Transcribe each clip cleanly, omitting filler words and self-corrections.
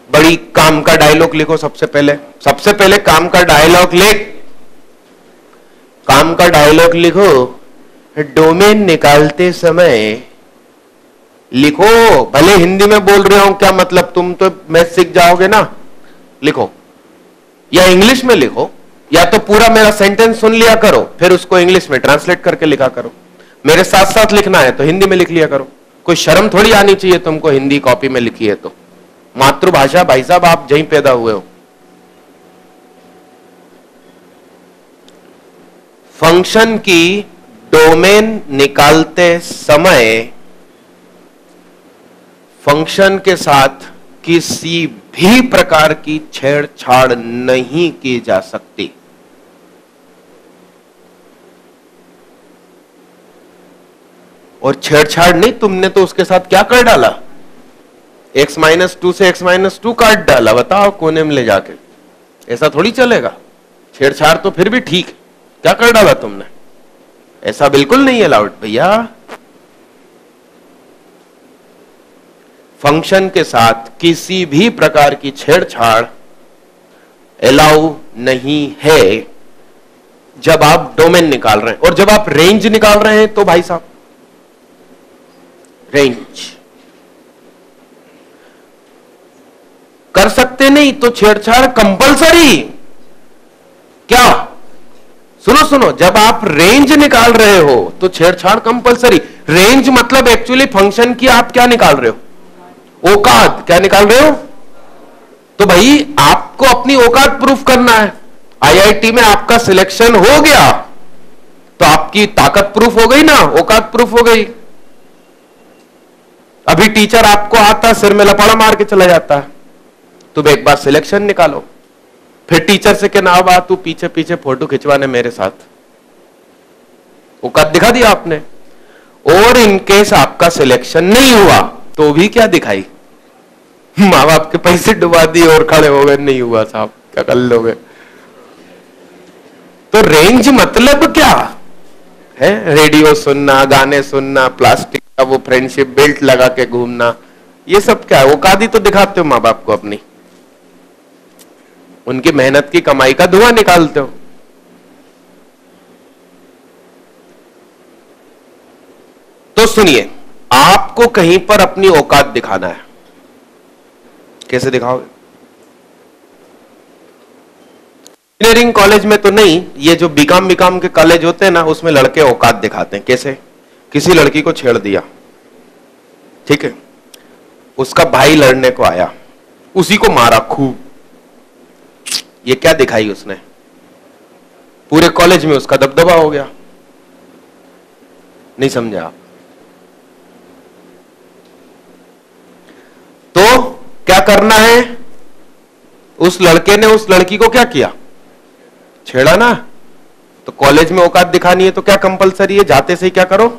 बड़ी काम का डायलॉग लिखो। सबसे पहले काम का डायलॉग लिख। काम का डायलॉग लिखो। डोमेन निकालते समय लिखो। भले हिंदी में बोल रहे हो, क्या मतलब, तुम तो मैथ सीख जाओगे ना। लिखो या इंग्लिश में लिखो, या तो पूरा मेरा सेंटेंस सुन लिया करो, फिर उसको इंग्लिश में ट्रांसलेट करके लिखा करो। मेरे साथ साथ लिखना है तो हिंदी में लिख लिया करो। कोई शर्म थोड़ी आनी चाहिए तुमको, हिंदी कॉपी में लिखी है तो। मातृभाषा भाई साहब, आप जहीं पैदा हुए हो। फंक्शन की डोमेन निकालते समय फंक्शन के साथ किसी भी प्रकार की छेड़छाड़ नहीं की जा सकती। और छेड़छाड़ नहीं, तुमने तो उसके साथ क्या कर डाला, x-2 से x-2 काट डाला। बताओ कोने में ले जाके, ऐसा थोड़ी चलेगा। छेड़छाड़ तो फिर भी ठीक, क्या कर डाला तुमने, ऐसा बिल्कुल नहीं अलाउड भैया। फंक्शन के साथ किसी भी प्रकार की छेड़छाड़ अलाउ नहीं है जब आप डोमेन निकाल रहे हैं। और जब आप रेंज निकाल रहे हैं तो भाई साहब, रेंज कर सकते नहीं तो छेड़छाड़ कंपलसरी। क्या, सुनो, जब आप रेंज निकाल रहे हो तो छेड़छाड़ कंपलसरी। रेंज मतलब एक्चुअली फंक्शन की आप क्या निकाल रहे हो, औकात। क्या निकाल रहे हो, तो भाई आपको अपनी औकात प्रूफ करना है। आईआईटी में आपका सिलेक्शन हो गया तो आपकी ताकत प्रूफ हो गई ना, औकात प्रूफ हो गई। अभी टीचर आपको आता, सिर में लपाड़ा मार के चला जाता है, तुम एक बार सिलेक्शन निकालो, फिर टीचर से कहना अब आ तू पीछे पीछे फोटो खिंचवाने मेरे साथ। औकात दिखा दिया आपने। और इनकेस आपका सिलेक्शन नहीं हुआ तो भी क्या दिखाई, माँ बाप के पैसे डुबा दिए और खड़े हो गए, नहीं हुआ साहब क्या कर लोगे। तो रेंज मतलब क्या है, रेडियो सुनना, गाने सुनना, प्लास्टिक का वो फ्रेंडशिप बेल्ट लगा के घूमना, ये सब क्या है। औकात ही तो दिखाते हो माँ बाप को अपनी, उनकी मेहनत की कमाई का धुआं निकालते हो। तो सुनिए, आपको कहीं पर अपनी औकात दिखाना है, कैसे दिखाओगे। इंजीनियरिंग कॉलेज में तो नहीं, ये जो बीकॉम के कॉलेज होते हैं ना, उसमें लड़के औकात दिखाते हैं। कैसे, किसी लड़की को छेड़ दिया, ठीक है, उसका भाई लड़ने को आया, उसी को मारा खूब। ये क्या दिखाई उसने, पूरे कॉलेज में उसका दबदबा हो गया। नहीं समझे आप। तो क्या करना है, उस लड़के ने उस लड़की को क्या किया, छेड़ा ना। तो कॉलेज में औकात दिखानी है तो क्या कंपलसरी है, जाते से ही क्या करो,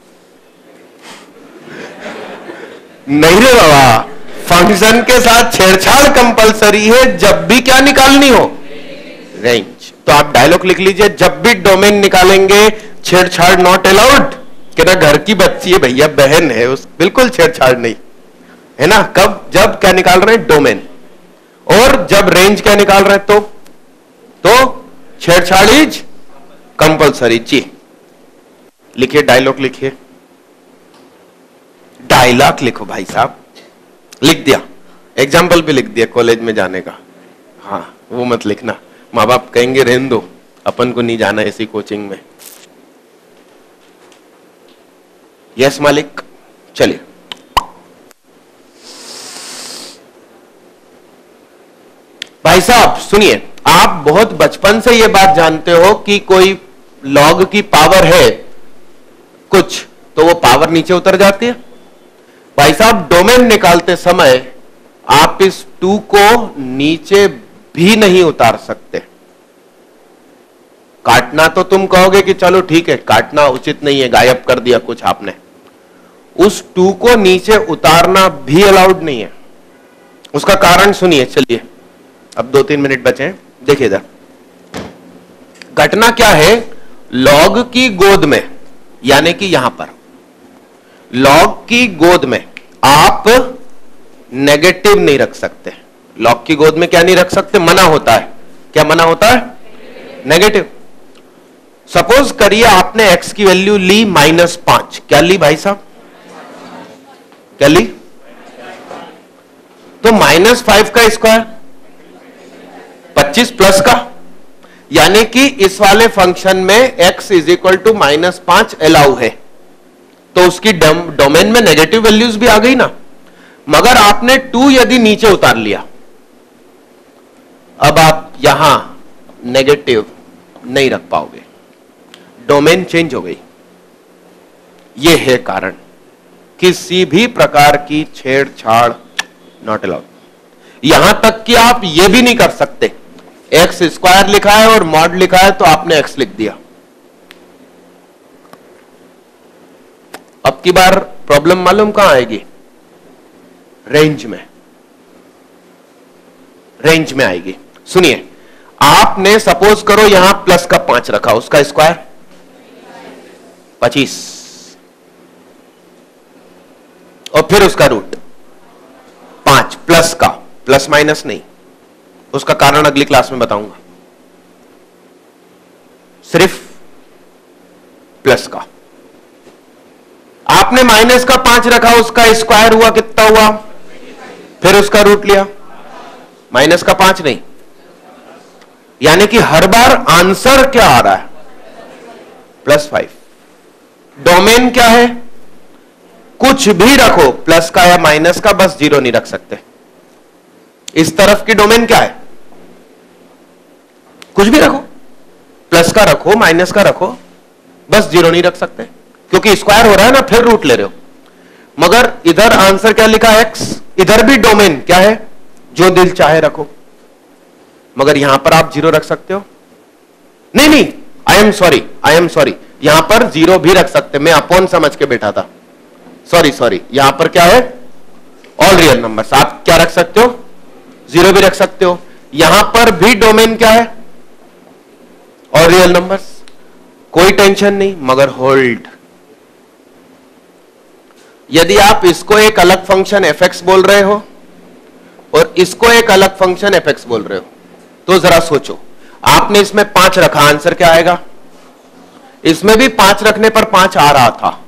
नहीं रे बाबा, फंक्शन के साथ छेड़छाड़ कंपलसरी है जब भी क्या निकालनी हो, रेंज। तो आप डायलॉग लिख लीजिए, जब भी डोमेन निकालेंगे छेड़छाड़ नॉट अलाउड। कि ना घर की बच्ची है भैया, बहन है, उस बिल्कुल छेड़छाड़ नहीं है ना। कब, जब क्या निकाल रहे हैं, डोमेन। और जब रेंज क्या निकाल रहे हैं तो छेड़छाड़ इज कंपलसरी। जी लिखिए, डायलॉग लिखिए, डायलॉग लिखो भाई साहब। लिख दिया, एग्जाम्पल भी लिख दिया कॉलेज में जाने का। हाँ वो मत लिखना, माँ बाप कहेंगे रहने दो, अपन को नहीं जाना ऐसी कोचिंग में। यस मालिक, चलिए। भाई साहब सुनिए, आप बहुत बचपन से ये बात जानते हो कि कोई लॉग की पावर है कुछ, तो वो पावर नीचे उतर जाती है। भाई साहब डोमेन निकालते समय आप इस 2 को नीचे भी नहीं उतार सकते। काटना तो तुम कहोगे कि चलो ठीक है, काटना उचित नहीं है, गायब कर दिया कुछ आपने। उस 2 को नीचे उतारना भी अलाउड नहीं है। उसका कारण सुनिए, चलिए अब 2-3 मिनट बचे हैं, देखिए इधर। घटना क्या है, लॉग की गोद में, यानी कि यहां पर लॉग की गोद में आप नेगेटिव नहीं रख सकते। लॉग की गोद में क्या नहीं रख सकते? मना होता है। क्या मना होता है? नेगेटिव। सपोज करिए आपने x की वैल्यू ली -5। क्या ली भाई साहब? क्या ली? तो -5 का स्क्वायर 25 प्लस का, यानी कि इस वाले फंक्शन में x is equal to -5 allow है, तो उसकी डोमेन में नेगेटिव वैल्यूज भी आ गई ना। मगर आपने 2 यदि नीचे उतार लिया, अब आप यहां नेगेटिव नहीं रख पाओगे, डोमेन चेंज हो गई। यह है कारण, किसी भी प्रकार की छेड़छाड़ नॉट अलाउड। यहां तक कि आप यह भी नहीं कर सकते, एक्स स्क्वायर लिखा है और मॉड लिखा है तो आपने एक्स लिख दिया। अब की बार प्रॉब्लम मालूम कहां आएगी? रेंज में। रेंज में आएगी। सुनिए, आपने सपोज करो यहां प्लस का 5 रखा, उसका स्क्वायर 25 और फिर उसका रूट 5 प्लस का, प्लस माइनस नहीं, उसका कारण अगली क्लास में बताऊंगा, सिर्फ प्लस का। आपने माइनस का 5 रखा, उसका स्क्वायर हुआ कितना हुआ? फिर उसका रूट लिया, माइनस का 5 नहीं, यानी कि हर बार आंसर क्या आ रहा है? +5। डोमेन क्या है? कुछ भी रखो, प्लस का या माइनस का, बस 0 नहीं रख सकते। इस तरफ की डोमेन क्या है? कुछ भी रखो, प्लस का रखो, माइनस का रखो, बस 0 नहीं रख सकते, क्योंकि स्क्वायर हो रहा है ना, फिर रूट ले रहे हो। मगर इधर आंसर क्या लिखा है? x। इधर भी डोमेन क्या है? जो दिल चाहे रखो, मगर यहां पर आप 0 रख सकते हो? नहीं, आई एम सॉरी, यहां पर 0 भी रख सकते, मैं अपॉन समझ के बैठा था, सॉरी, यहां पर क्या है? All real numbers. आप क्या रख सकते हो? 0 भी रख सकते हो। यहां पर भी डोमेन क्या है? All real numbers. कोई टेंशन नहीं, मगर होल्ड, यदि आप इसको एक अलग फंक्शन fx बोल रहे हो और इसको एक अलग फंक्शन fx बोल रहे हो, तो जरा सोचो, आपने इसमें 5 रखा, आंसर क्या आएगा? इसमें भी 5 रखने पर 5 आ रहा था,